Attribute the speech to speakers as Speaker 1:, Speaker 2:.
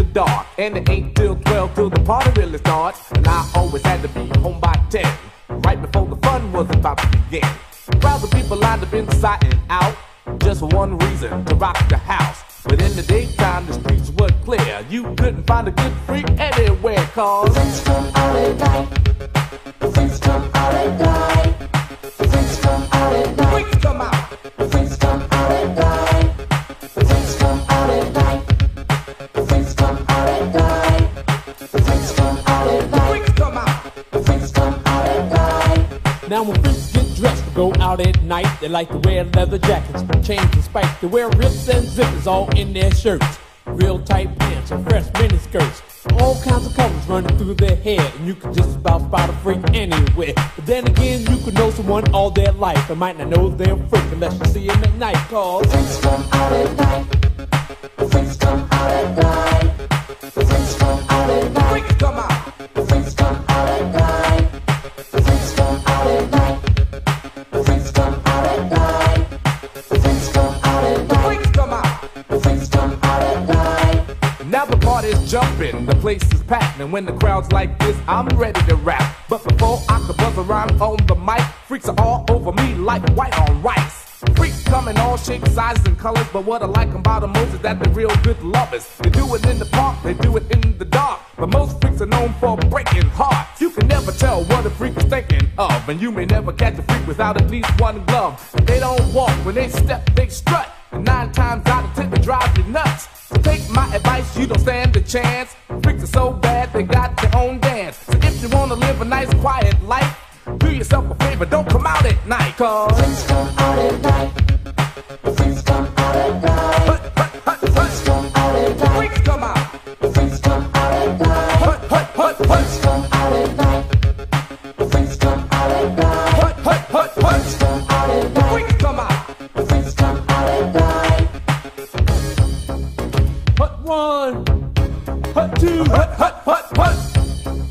Speaker 1: dark, and it ain't till 12 till the party really starts. And I always had to be home by 10, right before the fun was about to begin. Crowds of people lined up inside and out, just for one reason, to rock the house. But in the daytime the streets were clear, you couldn't find a good freak anywhere. Cause
Speaker 2: friends come out at night, friends come out at night, friends come out at night,
Speaker 1: freaks come out,
Speaker 2: friends come out at night, friends come out at night, friends come out at night, friends come out at night,
Speaker 1: freaks come out,
Speaker 2: friends come out at night.
Speaker 3: Now when freaks get dressed to go out at night, they like to wear leather jackets, chains and spikes. They wear rips and zippers all in their shirts, real tight pants and fresh mini skirts. All kinds of colors running through their hair, and you can just about spot a freak anywhere. But then again, you could know someone all their life and might not know they're a freak unless you see them at night. Cause
Speaker 2: friends come out at night, friends come out at night, friends come out at night,
Speaker 1: freaks come out,
Speaker 2: friends come out at night, friends come out at night, friends come out at night, friends come out at night,
Speaker 1: freaks come out.
Speaker 2: friends come out at night.
Speaker 1: Now the party's jumping, the place is packed, and when the crowd's like this, I'm ready to rap. But before I can buzz around on the mic, freaks are all over me like white on rice. Freaks come in all shapes, sizes, and colors, but what I like about them most is that they're real good lovers. They do it in the park, they do it in the dark, but most freaks are known for breaking hearts. You can never tell what a freak is thinking of, and you may never catch a freak without at least one glove. And they don't walk, when they step, they strut, and 9 times out of 10 they drive you nuts. So take my advice, you don't stand a chance. Freaks are so bad, they got their own dance. So if you wanna live a nice quiet life, do yourself a favor, don't come out at night. Cause
Speaker 2: friends come out at night, friends come out at night, friends come out at night,
Speaker 1: freaks come out,
Speaker 2: friends come out at night, friends come out at night, friends come out at night, friends come out at night,
Speaker 1: freaks come out.
Speaker 2: friends come out at night.
Speaker 3: hut one, hut two,
Speaker 1: Hut, hut, hut, hut.